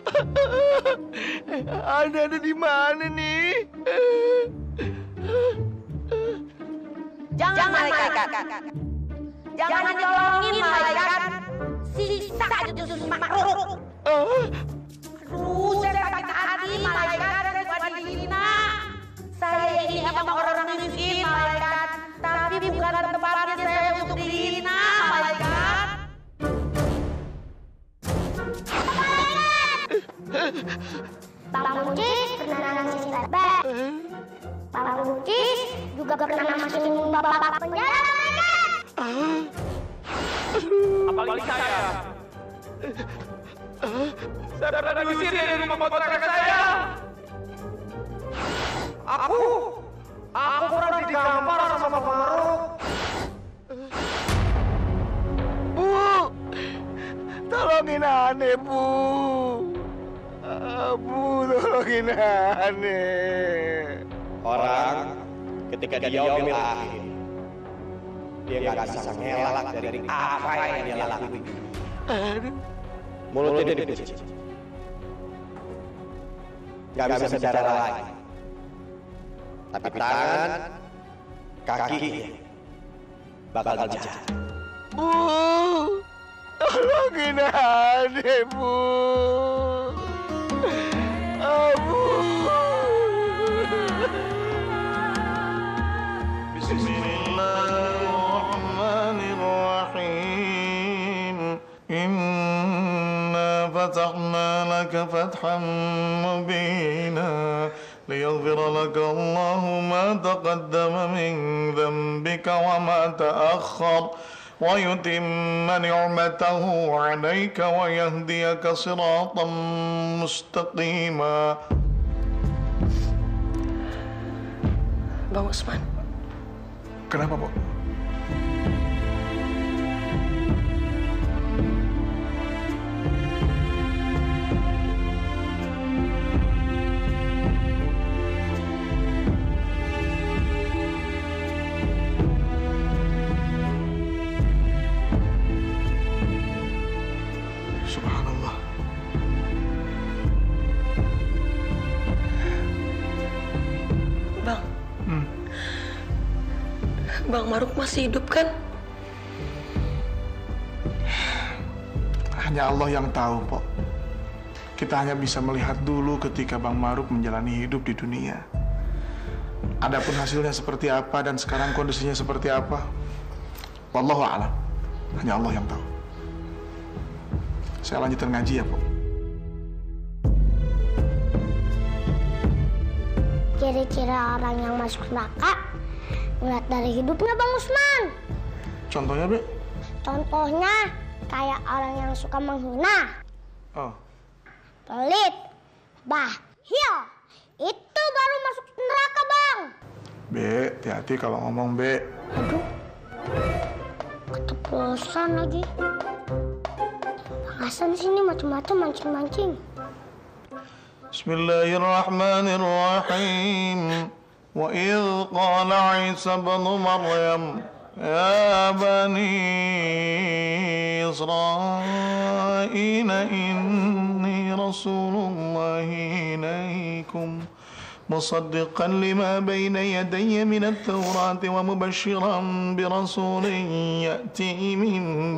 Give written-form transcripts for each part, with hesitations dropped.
Anda ada di mana nih? Jangan malaikat. Jangan ditolongin malaikat. Siksa jujur makhluk. Aduh, saya sakit hati malaikat. Saya suka dihina. Saya ini emang orang miskin malaikat. Tapi bukan tempatnya saya untuk dihina malaikat. Bang Buncis pernah nangis bebek. Bang Buncis juga pernah masukin bapak penjara malaikat. Apalagi saya. Saya pernah diusir dari rumah kontrakan saya. Aku pernah digampar sama Pak Maruk. Bu, tolongin Ane, Bu. Bu, tolongin Ane. Orang ketika dia yaumil akhir, dia nggak bisa ngelak dari apa yang dia lakuin. Mulutnya dikunci, nggak bisa bicara lagi. Tapi tangan, kaki bakal dijaga. Bu, tolongin Ane, Bu. Bu. Bismillahirrahmanirrahim. Inna fatahna laka fathan mubina. ليغفر لك الله ما تقدم من ذنبك وما تأخر ويتم نعمته عليك ويهديك صراطا مستقيما. Bang Usman. Kenapa, Bu? Subhanallah. Bang. Bang Maruk masih hidup kan? Hanya Allah yang tahu, Pok. Kita hanya bisa melihat dulu ketika Bang Maruk menjalani hidup di dunia. Adapun hasilnya seperti apa dan sekarang kondisinya seperti apa, wallahu a'lam. Hanya Allah yang tahu. Saya lanjutkan ngaji ya, Pok. Ciri-ciri orang yang masuk neraka ngeliat dari hidupnya Bang Usman. Contohnya, Be? Contohnya kayak orang yang suka menghina, Oh. pelit, bakhil. Itu baru masuk neraka, Bang. Be, hati-hati kalau ngomong, Be. Aduh, keceplosan lagi. Bang Hasan sini macam-macam mancing-mancing. Bismillahirrahmanirrahim. Wa idh qala Isa ibn Maryam ya bani Israil inni rasulullahi ilaikum musaddiqan lima bayna yadayya min at-taurati wa mubashiran bi rasulin ya'ti min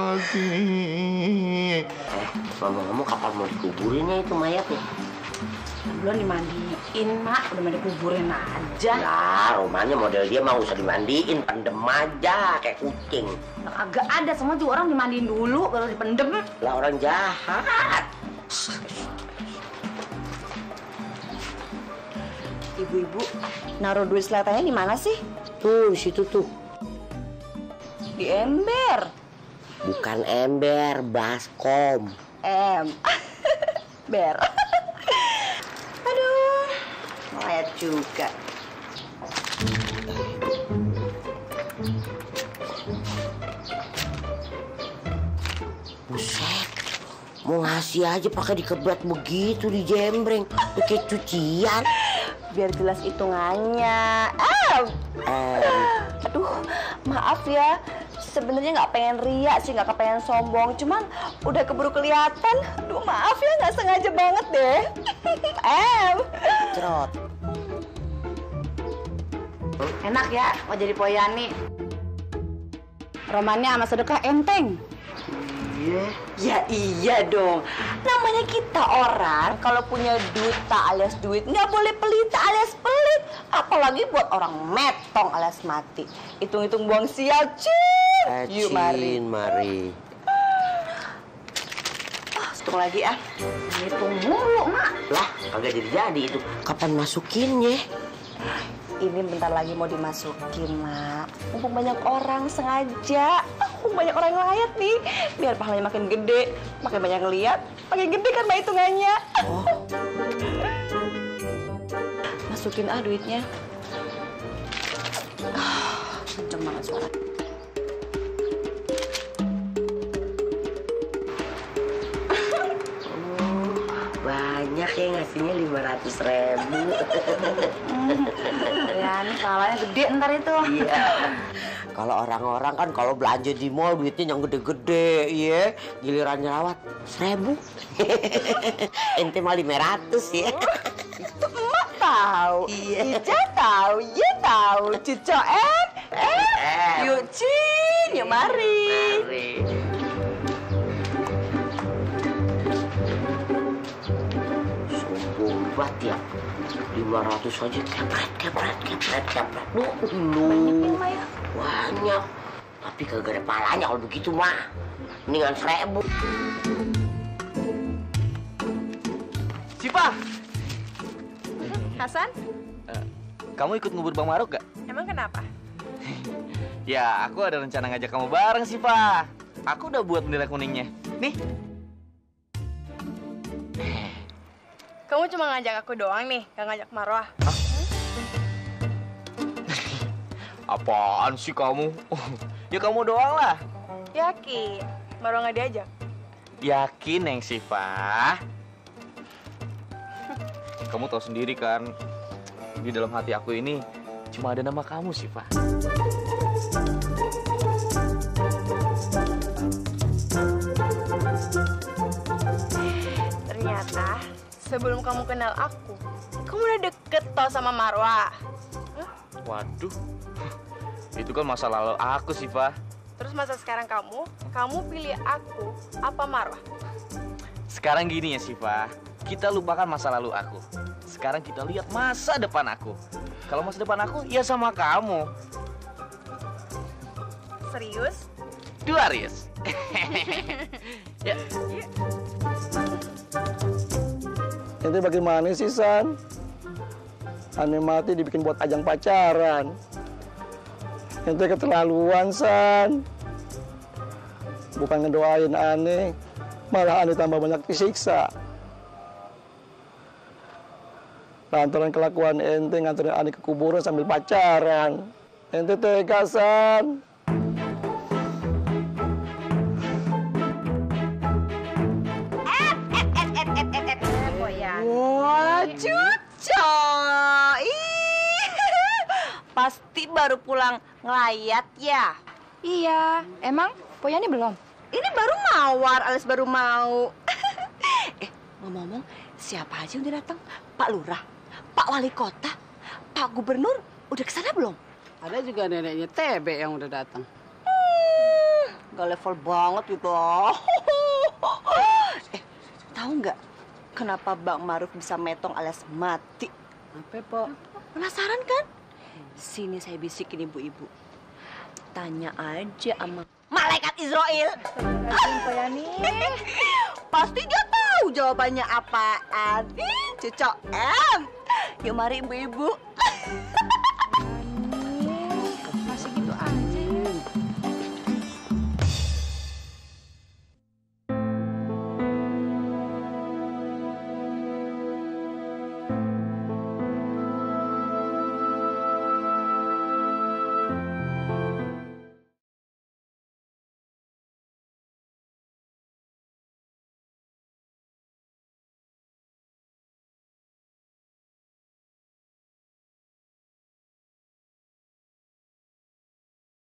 ba'di. Ngomong-ngomong kapan mau dikuburinnya itu mayatnya? Belum dimandiin, Mak. Udah mandi kuburin aja. Lah, rumahnya model dia mau usah dimandiin, pendem aja kayak kucing. Agak ada, semua juga orang dimandiin dulu baru dipendem. Lah orang jahat. Ibu-ibu, naruh duit seletannya di mana sih? Tuh, di situ tuh. Di ember. Bukan ember, baskom. Ber. Aduh, mayat juga. Buset, mau ngasih aja pakai dikebrat begitu di jembreng, pakai cucian. Biar jelas hitungannya. Aduh, maaf ya. sebenarnya nggak pengen riak sih, nggak kepengen sombong, cuman udah keburu kelihatan. Aduh maaf ya, nggak sengaja banget deh. Cerot. Enak ya mau jadi Poyani. Romannya sama sedekah enteng. Ya iya dong. Namanya kita orang kalau punya duta alias duit nggak boleh pelita alias pelit. Apalagi buat orang metong alias mati. Hitung-hitung buang sial, Cin. Yuk mari. Hitung lagi ah. Hitung mulu, Mak. Lah, kagak jadi itu. Kapan masukinnya? Ini bentar lagi mau dimasukin, Mak. Mumpung banyak orang sengaja. Mumpung banyak orang ngeliat nih. Biar pahalanya makin gede. Makin banyak ngeliat. Makin gede kan Mbak hitungannya. Oh. Masukin duitnya. Kenceng banget suara. Banyak ya ngasihnya 500.000. Ya, ini palanya gede ntar itu. Iya. Kalau orang-orang kan kalau belanja di mall duitnya yang gede-gede, iya. Giliran nyelawat 1.000. Ente mah 500 ya. Itu emak tahu, Ica tahu, Ye tahu, Cico yuk Cin, yuk mari. Sombong banget ya. 500 aja kepret. Banyak ya. Banyak. Tapi kagak ada palanya kalau begitu mah. Mendingan 1.000. Sipa! Hasan, Kamu ikut ngubur Bang Maruk gak? emang kenapa? Ya, aku ada rencana ngajak kamu bareng, Sipa. Aku udah buat bendera kuningnya. Nih. Kamu cuma ngajak aku doang nih, gak ngajak Marwah. Apaan sih kamu? Ya kamu doang lah. Yakin, Marwah gak diajak? Yakin, Neng Sipa. Kamu tahu sendiri kan, di dalam hati aku ini cuma ada nama kamu, Sipa. Ternyata sebelum kamu kenal aku, kamu udah deket toh sama Marwah. Waduh, itu kan masa lalu aku, Sipa. Terus masa sekarang kamu pilih aku apa Marwah? Sekarang gini ya, Sipa. Kita lupakan masa lalu aku. Sekarang kita lihat masa depan aku. Kalau masa depan aku, ya sama kamu. Serius? Darius. Ya. Ente bagaimana sih, San? Ane mati dibikin buat ajang pacaran. Ente keterlaluan, San. Bukan ngedoain Ane, malah Ane tambah banyak disiksa. Lantaran kelakuan ente nganterin Ane ke kuburan sambil pacaran. Ente tega, San. Wah, Cuco. Pasti baru pulang ngelayat ya? Iya, emang Poyani belum? Ini baru mawar alias baru mau. Ngomong-ngomong, siapa aja yang udah datang? Pak Lurah, Pak Wali Kota, Pak Gubernur, udah kesana belum? Ada juga neneknya TB yang udah datang. Gak level banget gitu. Tahu nggak kenapa Bang Maruf bisa metong alias mati? Apa, Pok? Penasaran kan? Sini saya bisikin ibu-ibu. Tanya aja sama malaikat Israel. Poyani. Pasti dia tahu jawabannya apaan. Cocok. Yuk mari ibu-ibu.